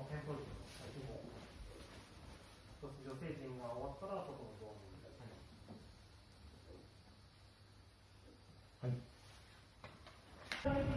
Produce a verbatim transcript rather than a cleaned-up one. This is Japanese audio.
のテンポリの先も、そして女性陣が終わったら外のドアにみたいな。はい。